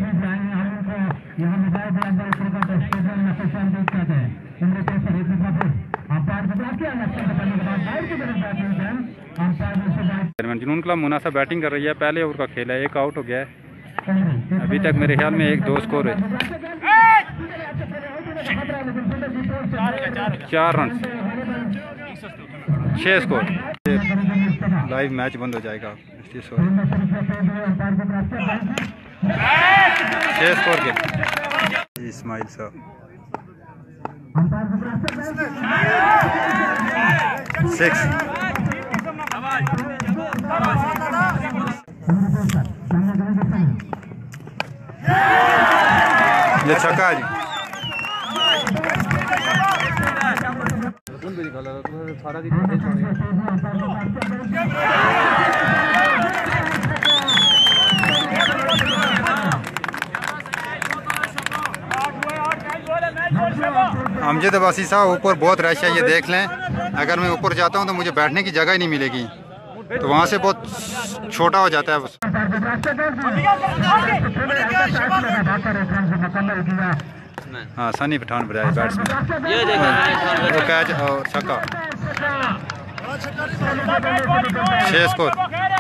जुनून club मुनासा batting कर रही है। पहले ओवर का खेल है, एक आउट हो गया है। अभी तक मेरे ख्याल में 1-2 स्कोर है, 4 रन 6 स्कोर। लाइव मैच बंद हो जाएगा 6 स्कोर के। इस्माइल साहब 6 ये छक्का जी। अमजद अब्बासी साहब ऊपर बहुत रश है, ये देख लें। अगर मैं ऊपर जाता हूँ तो मुझे बैठने की जगह ही नहीं मिलेगी, तो वहाँ से बहुत छोटा हो जाता है बस। हाँ, सनी पठान बजाय बैट्समैन, वो कैच और छक्का। 6 स्कोर।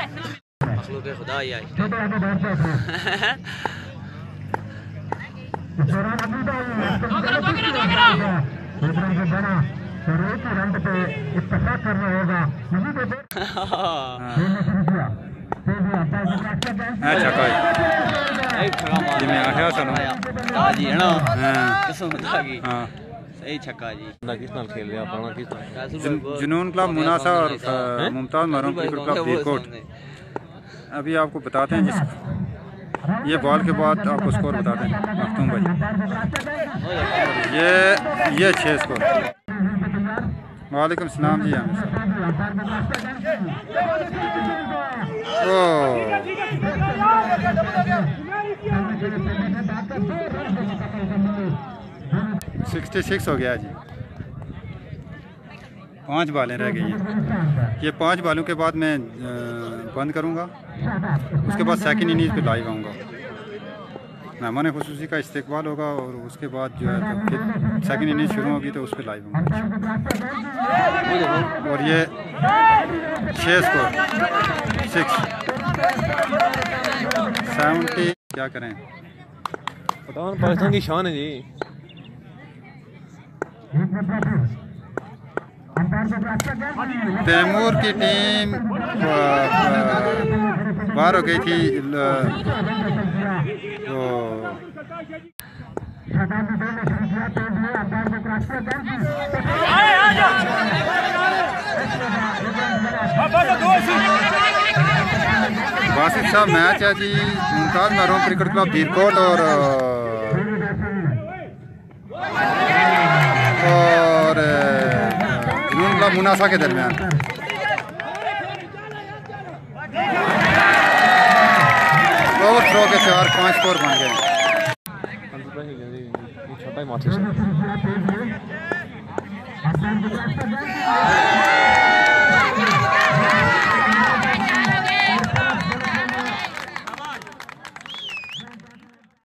अच्छा कोई मैं आया सुनो जी है ना, किस्मत आ गई। हां सही छक्का जी। किस नाल खेल रहे अपना, किस जुनून क्लब मुनासा और मुमताज महरूम क्रिकेट क्लब बीरकोट। अभी आपको बताते हैं, जिस ये बॉल के बाद आपको स्कोर बताते हैं मखतूम भाई। ये 6 स्कोर। वालेकुम सलाम जी। ओ 66 हो गया जी। 5 बालें रह गई हैं। ये 5 बालों के बाद मैं बंद करूंगा, उसके बाद सेकंड इनिंग्स पे लाइव आऊँगा। मेहमान खुसूसी का इस्तेकबाल होगा और उसके बाद जो है तो फिर सेकंड इनिंग शुरू होगी तो उस पर लाइव होगा। और ये 6 स्कोर 70। क्या करें, पाकिस्तान की शान है जी। तैमूर की टीम बाहर हो गई थी तो वासिफ साहब मैच है जी मुमताज महरूम क्रिकेट क्लब बीरकोट और जुनून क्लब मुनासा के दरमियान। ओवर थ्रो के 4-5 स्कोर बन गए। छोटा ही